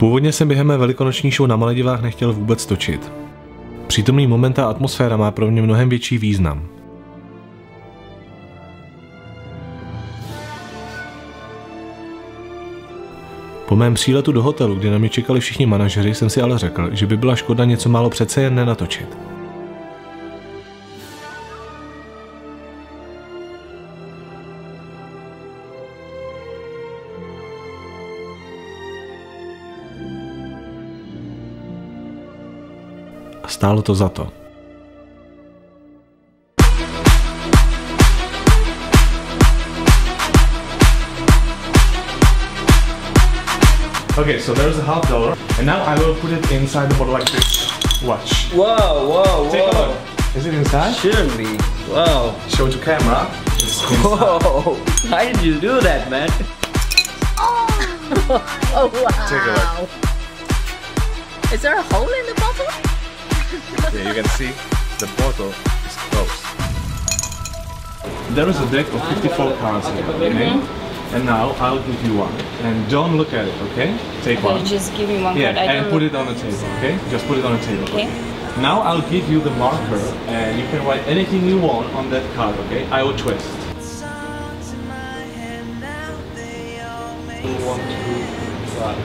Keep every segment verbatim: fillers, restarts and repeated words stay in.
Původně jsem během mé velikonoční show na Maledivách nechtěl vůbec točit. Přítomný moment a atmosféra má pro mě mnohem větší význam. Po mém příletu do hotelu, kde na mě čekali všichni manažeři, jsem si ale řekl, že by byla škoda něco málo přece jen nenatočit. A stálo to za to. Okay, so there's a half dollar, and now I will put it inside the bottle like this. Watch. Whoa, whoa, Take whoa. a look. Is it inside? Shouldn't be. Wow. Show to camera. Whoa. How did you do that, man? Oh, oh wow. Take a look. Is there a hole in the bottle? Yeah, you can see the bottle is closed. There is a deck of fifty-four cards here, okay? And now I'll give you one. And don't look at it, okay? Take Okay, one. just give me one Yeah, card. I and don't put look. it on the table, okay? Just put it on the table. Okay. Now I'll give you the marker and you can write anything you want on that card, okay? I will twist. One, two, five.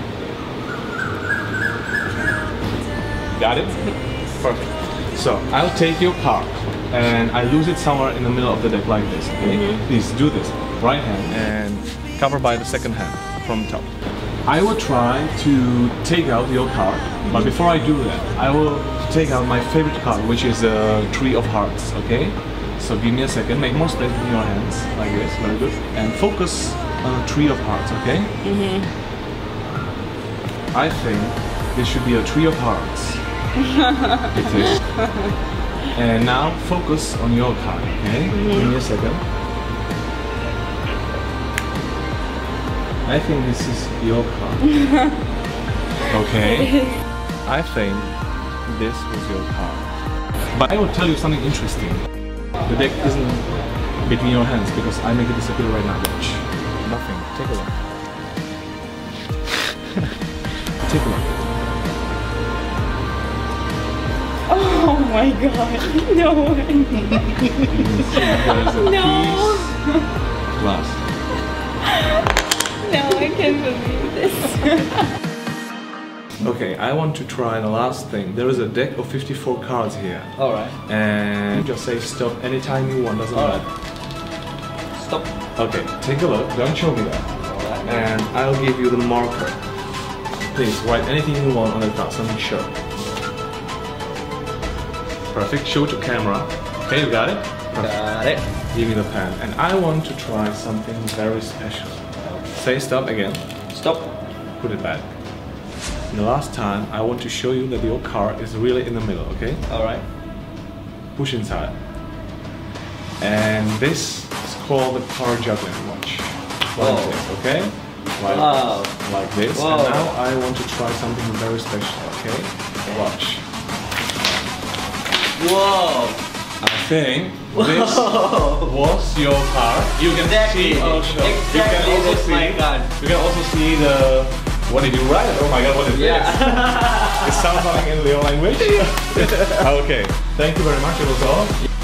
Got it? Perfect. So I'll take your card and I lose it somewhere in the middle of the deck like this, okay? Mm-hmm. Please do this. Right hand and cover by the second hand from top. I will try to take out your card, but before I do that, I will take out my favorite card, which is the Three of Hearts, okay? So give me a second, make more space in your hands, like this, very good. And focus on the Three of Hearts, okay? Mm-hmm. I think this should be a Three of Hearts. It is. And now focus on your card, okay? Mm-hmm. Give me a second. I think this is your card. Okay. I think this was your card. But I will tell you something interesting. The deck isn't between your hands because I make it disappear right now. Watch. Nothing. Take a look. Take a look. Oh my god. No way. There's a No. piece. Glass. No, I can't believe this. Okay, I want to try the last thing. There is a deck of fifty-four cards here. Alright. And just say stop anytime you want, doesn't matter. Stop. Okay, take a look, don't show me that. Alright. And I'll give you the marker. Please write anything you want on the card, something show. Perfect, show to camera. Okay, you got it? Got it. Give me the pen. And I want to try something very special. Say stop again. Stop. Put it back. And the last time, I want to show you that your card is really in the middle, okay? Alright. Push inside. And this is called the card juggling watch. Like Whoa. this, okay? Like, Wow. like this. Whoa. And now I want to try something very special, okay? Watch. Whoa. I think this was your card. You can Exactly. see also, Exactly. you can also That's see, my card. You can also see the what did you write? Oh my god, what is Yeah. this? It sounds something in your language. Okay. Thank you very much. It was all.